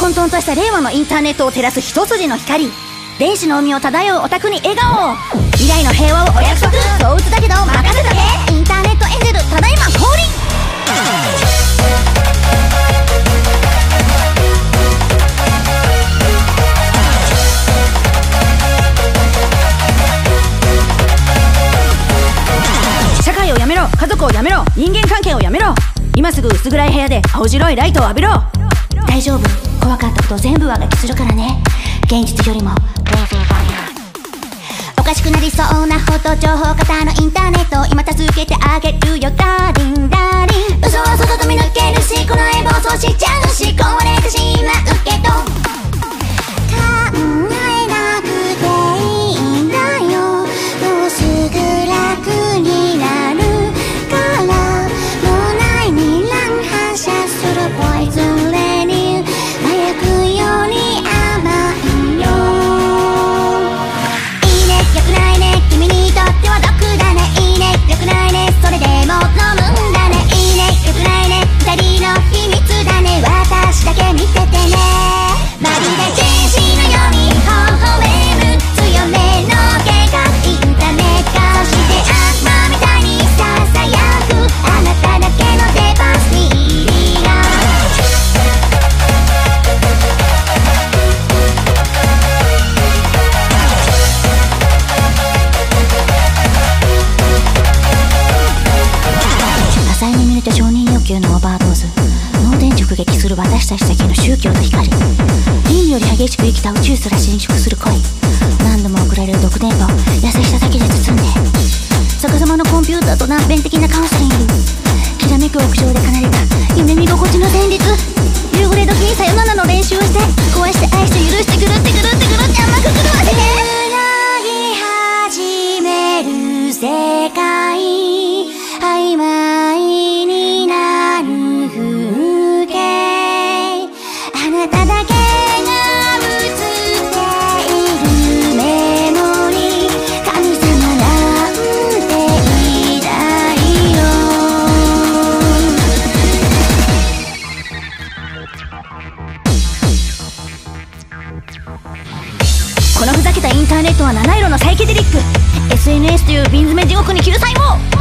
混沌とした令和のインターネットを照らす一筋の光、電子の海を漂うオタクに笑顔を、未来の平和をお約束、そう打つだけど任せとけ。インターネットエンジェルただいま降臨。社会をやめろ、家族をやめろ、人間関係をやめろ。今すぐ薄暗い部屋で青白いライトを浴びろ。大丈夫、怖かったこと全部上書きするからね。現実よりもおかしくなりそうなほど情報型のインターネットを今助けてあげるよダーリンダーリン。嘘は外飛び抜けるし、この絵暴走しちゃうし、壊れてしまうけど考えなくていいんだよ。もうすぐ楽になるから。脳内に乱反射するポイズンレニュー、麻薬より甘いよ。いいね、良くないね、君にとっては毒だね。いいね、良くないね、それでも飲むんだね。いいね、良くないね、二人の秘密だね。私だけ見ててね。まるで天使のように微笑む強めの計画、インターネット。そして悪魔みたいにささやくあなただけのデバースにいるよ。浅い眠りと承認欲求のオーバードーズ、脳天直撃する私たちだけの宗教と光、倫理より激しく生きた宇宙すら侵食する恋、何度も送られる毒電波を優しさだけで包んで、逆さまのコンピューターと断片的なカウンセリング、きらめく屋上で奏でた夢見心地の旋律、夕暮れ時にさよならの練習をして、壊して愛して許して狂って狂って狂って甘く狂わせて繋ぎ始める世界、曖昧になる風景、あなただけが映っているメモリー、神様なんていないよ。このふざけたインターネットは七色のサイケデリック、 SNS という瓶詰め地獄に救済も。